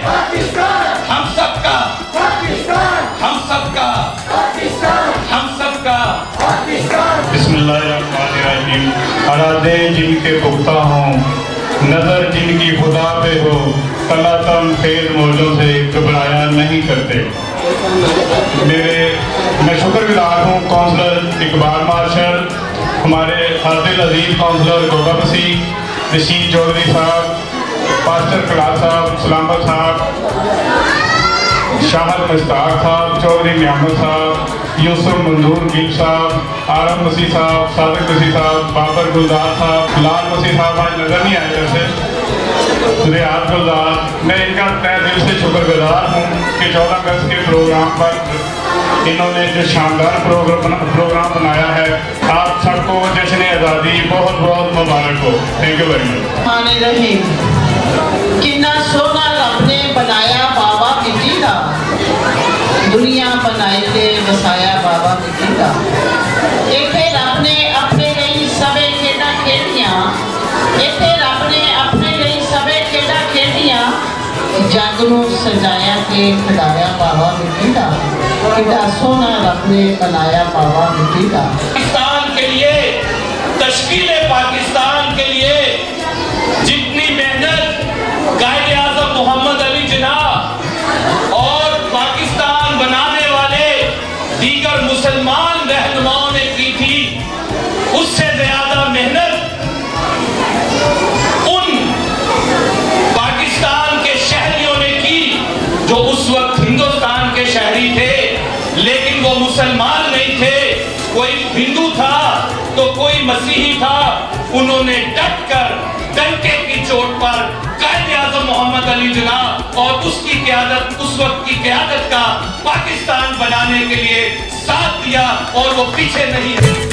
हम सबका, हम सबका, हम सबका। बिस्मिल्लाहिर्रहमानिर्रहीम। अरादे जिनके पुख्ता हों, नजर जिनकी खुदा पे हो, तलातम फेल मौजों से घबराया नहीं करते। मैं शुक्रगुजार हूँ काउंसलर इकबाल मार्शल, हमारे हादिल अजीज काउंसलर गोगा मसीह, रशीद चौधरी साहब, पास्टर कलाल साहब, सलामत साहब, शाहद मुश्ताक साहब, चौधरी नियामत साहब, यूसुफ मंजूर गिल साहब, आरम मसीह साहब, सादिक मसीह साहब, बाबर गुलजार साहब, लाल मसीह साहब आज नजर नहीं आए जैसे, रियाज गुलजार। मैं इनका तहे दिल से शुक्रगुजार हूँ कि 14 अगस्त के प्रोग्राम पर इन्होंने जो शानदार प्रोग्राम बनाया है। आप सबको जश्न आज़ादी बहुत बहुत मुबारक हो। Thank you very much. कितना सोना रब ने बनाया बाबा मिट्टी का, दुनिया बनाई ते वसाया बाबा मिट्टी का। इत्थे रब ने अपने लिए सबे खेड़ा खेडियां, इत्थे रब ने अपने लिए सबे खेड़ा खेडियां, जग नूं सजाया के खिलाया बाबा मिट्टी का। कितना सोना रब ने बनाया बाबा मिट्टी का। पाकिस्तान के लिए, तश्कीले पाकिस्तान के लिए जितनी मेहनत कायदे आज़म मोहम्मद अली जिन्ना और पाकिस्तान बनाने वाले दीगर मुसलमान रहनुमाओं ने की थी, उससे ज्यादा मेहनत उन पाकिस्तान के शहरियों ने की जो उस वक्त हिंदुस्तान के शहरी थे, लेकिन वो मुसलमान नहीं थे। कोई हिंदू था तो कोई मसीही था। उन्होंने डट कर डंके की चोट पर कायदे आज़म मोहम्मद अली जिन्ना और उसकी क़यादत, उस वक्त की क़यादत का पाकिस्तान बनाने के लिए साथ दिया और वो पीछे नहीं है।